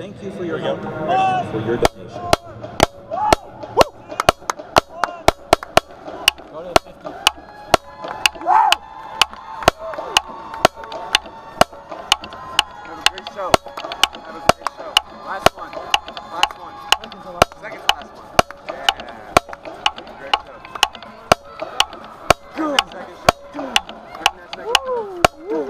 Thank you for your help and for your donation. Go to the 50. Have a great show. Have a great show. Last one. Last one. Second to last one. Yeah. Great show. Good. Second show. Good. Second show.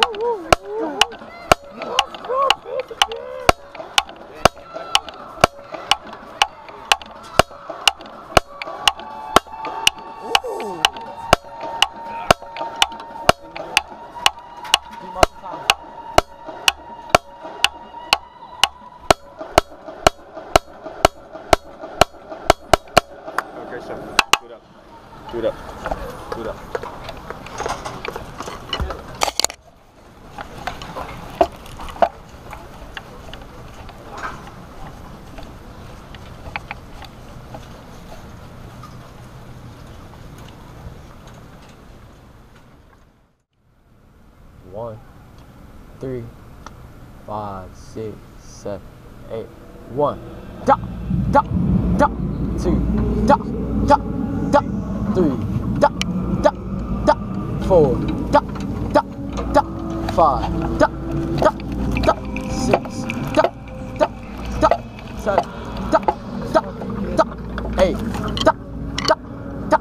Great show. Do it up. Do it up. Do it up. One, 3, 5, 6, 7, 8. 1. Da, da, da. 2. Da, da, da. 3. Da, da, da. 4. Da, da, da. 5. Da, da, da. 6. Da, da, da. 7. Da, da, da. 8. Da, da, da.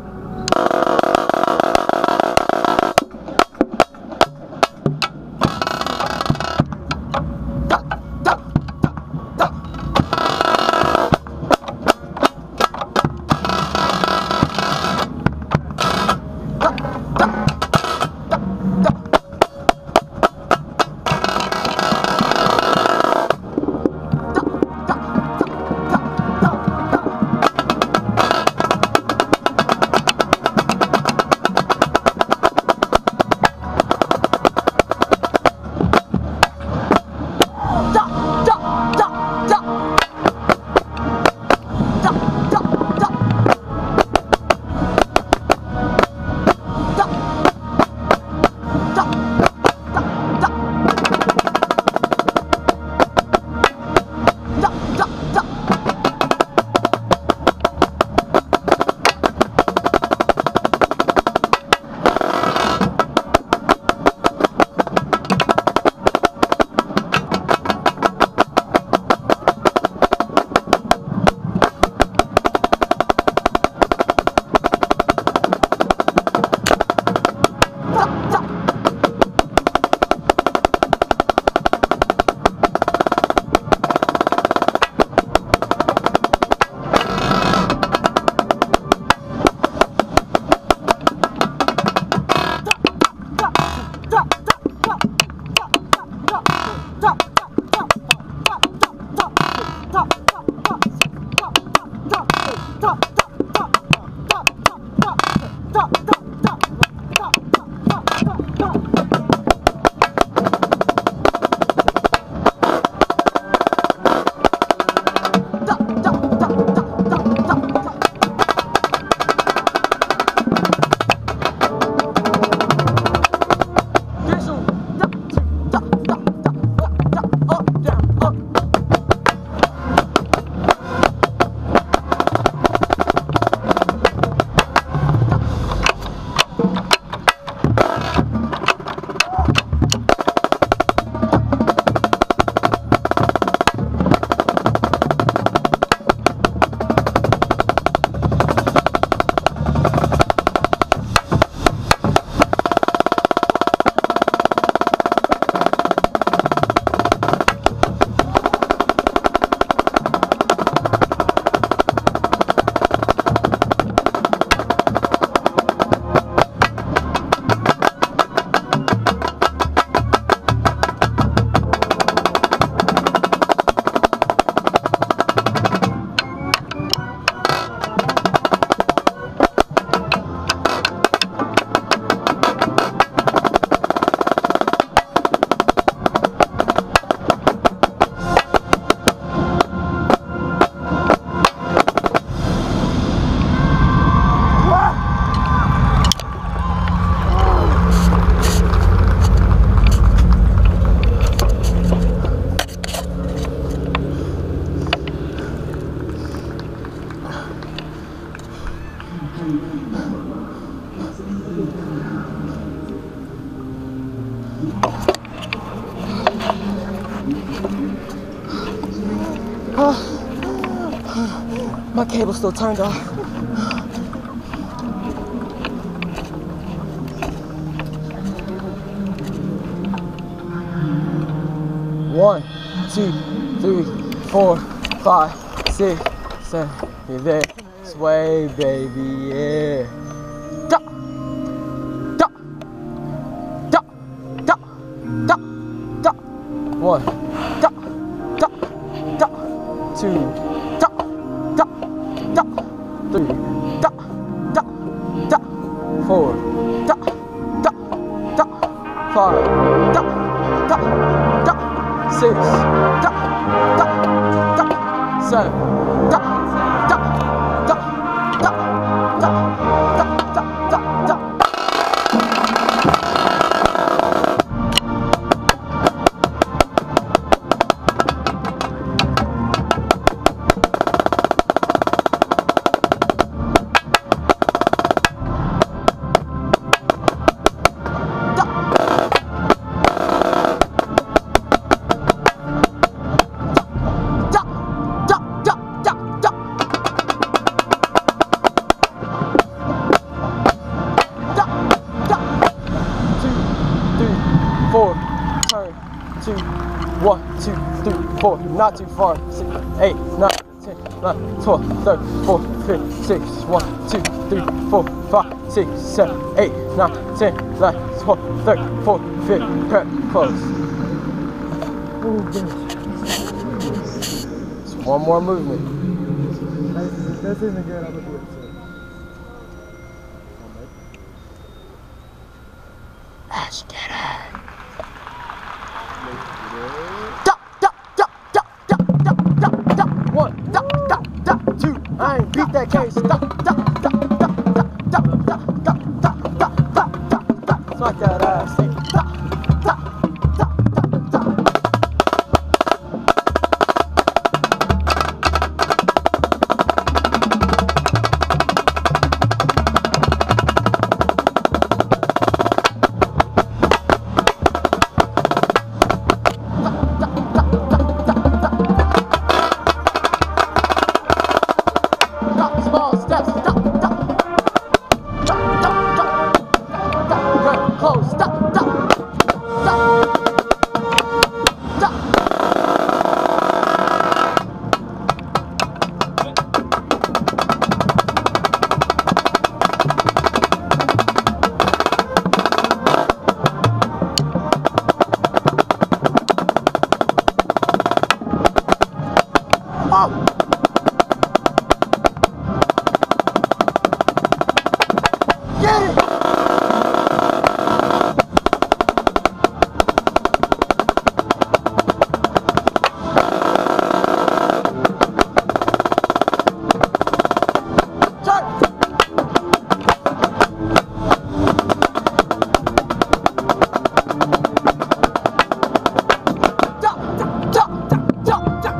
My cable's still turned off. 1, 2, 3, 4, 5, 6, 7. You're there. Sway, baby, yeah. Da, da, da, da, da, da. 1, da, da, da. 2, da, da, da. 3, da, da, da. 4, da, da, da. 5, da, da, da. 6, da, da, da. 7, da, da, da, da, da, da, da, da, da. Turn, 2, 1, 2, 3, 4, not too far. 6, 8, 9, 10, 11, 12, 13, 14, 15, 16, 1, 2, 3, 4, 5, 6, 7, 8, 9, 10, 11, 12, 13, 14, 15, grab close. It's one more movement. That's even good. I'm gonna do it. Ash, get her. One, da, da, da, 2. I ain't beat that case. Da, da, da, da, da, da, da, da, da, da, da, da, da. Smack that ass. Da, da, da, da, da. Small steps, stop, stop, stop, stop, stop, stop, run, close, stop, stop, stop, stop. Oh! Get it! Turn! Da, da, da, da, da.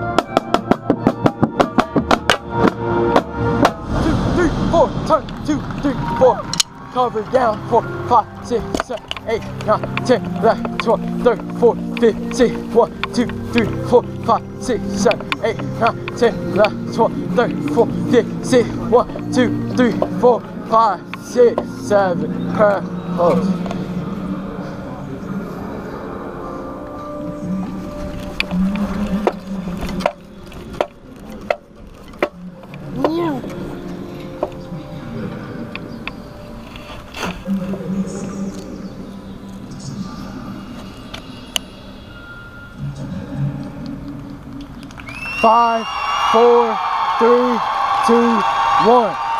2, 3, 4, turn, 2, 3, 4. Cover down, 4, 5, 6, 7, 8, 9, 10, 11, 12, 13, 14, 15, 1, 2, 3, 4, 5, 6, 7, 8, 9, 10, 11, 12, 13, 14, 15, 1, 2, 3, 4, 5, 6, 7, curve, close. Yeah. 5, 4, 3, 2, 1.